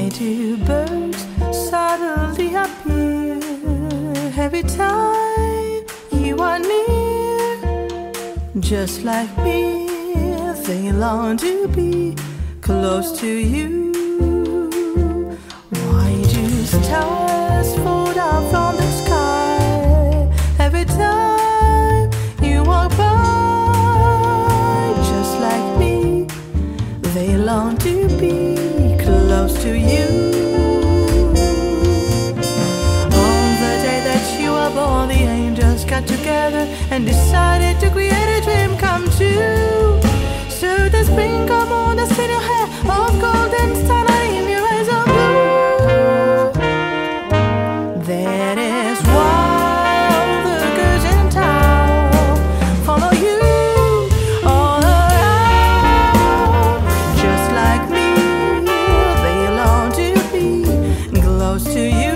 Why do birds suddenly appear every time you are near? Just like me, they long to be close to you. Why do stars fall down from the sky every time you walk by? Just like me, they long to be close to you. On the day that you were born, the angels got together and decided to create a dream come true. So the spring come on, the in your hair of golden starlight in your eyes of blue. That is why all the girls in town follow you all around. Just like me, they long to be close to you.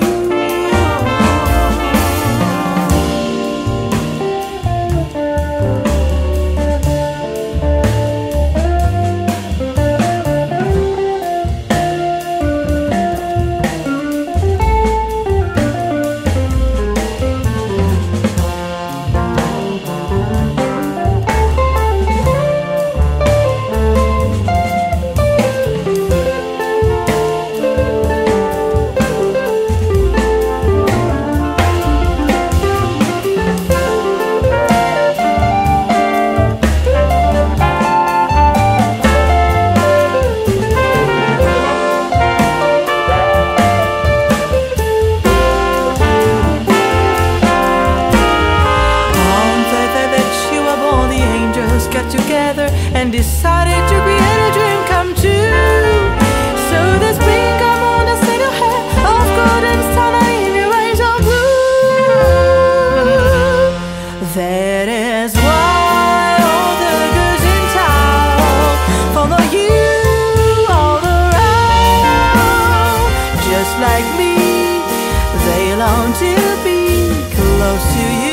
Together and decided to create a dream come true. So the spring come on, the set your hair of golden starlight in your eyes of blue. That is why all the girls in town follow you all around. Just like me, they long to be close to you.